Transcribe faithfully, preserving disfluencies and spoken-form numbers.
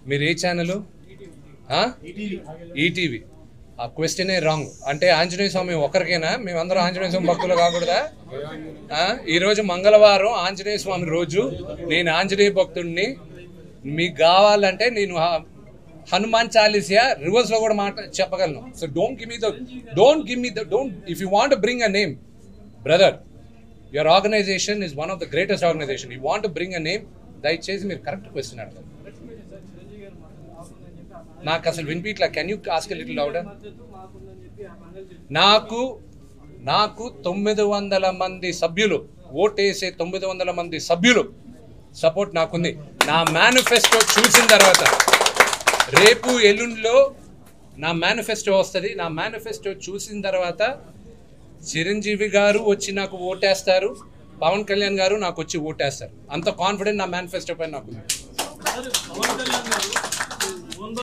మీరు ఏ channel? ETV. ఆ క్వశ్చనే రాంగ్. అంటే ఆంజనేయ స్వామి ఒక్కరికైనా? మేమందరం ఆంజనేయ స్వామి భక్తులు కాకూడదా? ఈరోజు మంగళవారం ఆంజనేయ స్వామి రోజు. నేను ఆంజనేయ భక్తుడిని. మీకు కావాలంటే నేను హనుమాన్ చాలీసా రివర్స్ లో కూడా మాట చెప్పగలను. So don't give me the don't give me the don't if you want to bring a name brother, your organisation is one of the greatest organisation. You want to bring a name, దయచేసి మీరు correct question అడగండి. నాకు అసలు వినిపిట్లా. Can you ask a little louder? నాకు నాకు తొమ్మిది వందల మంది సభ్యులు, ఓటేసే తొమ్మిది వందల మంది సభ్యులు సపోర్ట్ నాకుంది. నా మేనిఫెస్టో చూసిన తర్వాత, రేపు ఎల్లుండిలో నా మేనిఫెస్టో వస్తుంది. నా మేనిఫెస్టో చూసిన తర్వాత చిరంజీవి గారు వచ్చి నాకు ఓటేస్తారు, పవన్ కళ్యాణ్ గారు నాకు వచ్చి ఓటేస్తారు. అంత కాన్ఫిడెంట్ నా మేనిఫెస్టో పైన నాకు.